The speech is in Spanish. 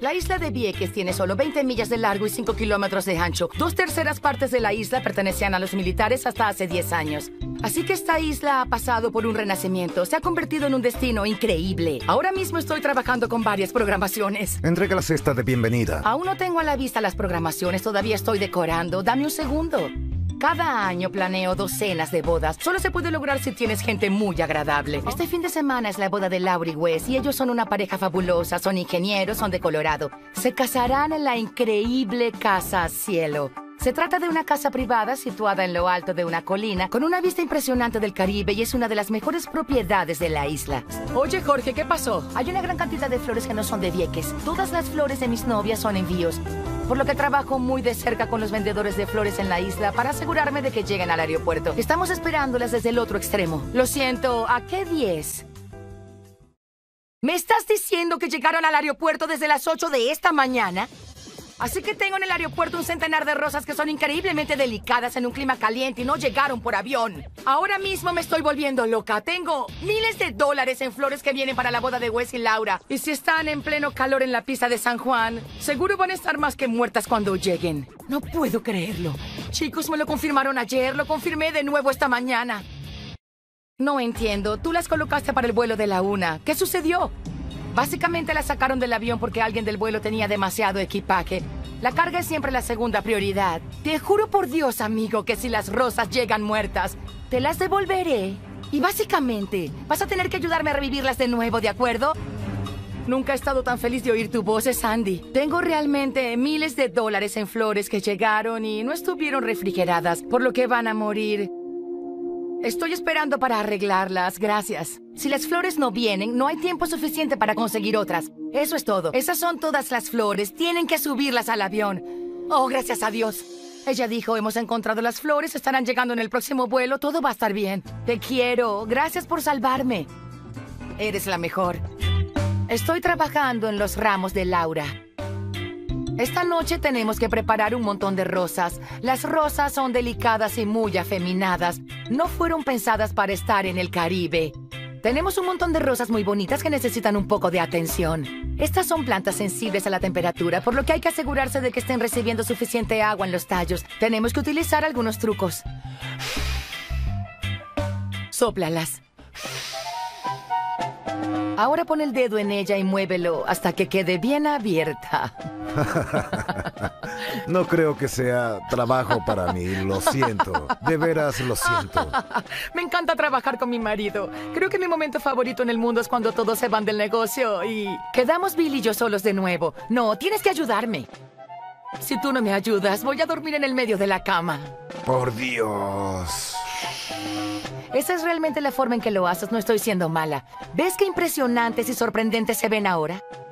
La isla de Vieques tiene solo 20 millas de largo y 5 kilómetros de ancho. 2/3 partes de la isla pertenecían a los militares hasta hace 10 años. Así que esta isla ha pasado por un renacimiento. Se ha convertido en un destino increíble. Ahora mismo estoy trabajando con varias programaciones. Entrega la cesta de bienvenida. Aún no tengo a la vista las programaciones. Todavía estoy decorando. Dame un segundo. Cada año planeo docenas de bodas. Solo se puede lograr si tienes gente muy agradable. Este fin de semana es la boda de Laura y Wes y ellos son una pareja fabulosa. Son ingenieros, son de Colorado. Se casarán en la increíble Casa Cielo. Se trata de una casa privada situada en lo alto de una colina con una vista impresionante del Caribe y es una de las mejores propiedades de la isla. Oye, Jorge, ¿qué pasó? Hay una gran cantidad de flores que no son de Vieques. Todas las flores de mis novias son envíos, por lo que trabajo muy de cerca con los vendedores de flores en la isla para asegurarme de que lleguen al aeropuerto. Estamos esperándolas desde el otro extremo. Lo siento, ¿a qué 10? ¿Me estás diciendo que llegaron al aeropuerto desde las 8 de esta mañana? Así que tengo en el aeropuerto un centenar de rosas que son increíblemente delicadas en un clima caliente y no llegaron por avión. Ahora mismo me estoy volviendo loca. Tengo miles de dólares en flores que vienen para la boda de Wes y Laura. Y si están en pleno calor en la pista de San Juan, seguro van a estar más que muertas cuando lleguen. No puedo creerlo. Chicos, me lo confirmaron ayer, lo confirmé de nuevo esta mañana. No entiendo. Tú las colocaste para el vuelo de la 1. ¿Qué sucedió? Básicamente la sacaron del avión porque alguien del vuelo tenía demasiado equipaje. La carga es siempre la segunda prioridad. Te juro por Dios, amigo, que si las rosas llegan muertas, te las devolveré. Y básicamente, vas a tener que ayudarme a revivirlas de nuevo, ¿de acuerdo? Nunca he estado tan feliz de oír tu voz, Sandy. Tengo realmente miles de dólares en flores que llegaron y no estuvieron refrigeradas, por lo que van a morir. Estoy esperando para arreglarlas, gracias. Si las flores no vienen, no hay tiempo suficiente para conseguir otras. Eso es todo. Esas son todas las flores. Tienen que subirlas al avión. Oh, gracias a Dios. Ella dijo, hemos encontrado las flores, estarán llegando en el próximo vuelo, todo va a estar bien. Te quiero. Gracias por salvarme. Eres la mejor. Estoy trabajando en los ramos de Laura. Esta noche tenemos que preparar un montón de rosas. Las rosas son delicadas y muy afeminadas. No fueron pensadas para estar en el Caribe. Tenemos un montón de rosas muy bonitas que necesitan un poco de atención. Estas son plantas sensibles a la temperatura, por lo que hay que asegurarse de que estén recibiendo suficiente agua en los tallos. Tenemos que utilizar algunos trucos. Sóplalas. Ahora pon el dedo en ella y muévelo hasta que quede bien abierta. No creo que sea trabajo para mí, lo siento. De veras lo siento. Me encanta trabajar con mi marido. Creo que mi momento favorito en el mundo es cuando todos se van del negocio y quedamos Bill y yo solos de nuevo. No, tienes que ayudarme. Si tú no me ayudas, voy a dormir en el medio de la cama. Por Dios. Esa es realmente la forma en que lo haces, no estoy siendo mala. ¿Ves qué impresionantes y sorprendentes se ven ahora?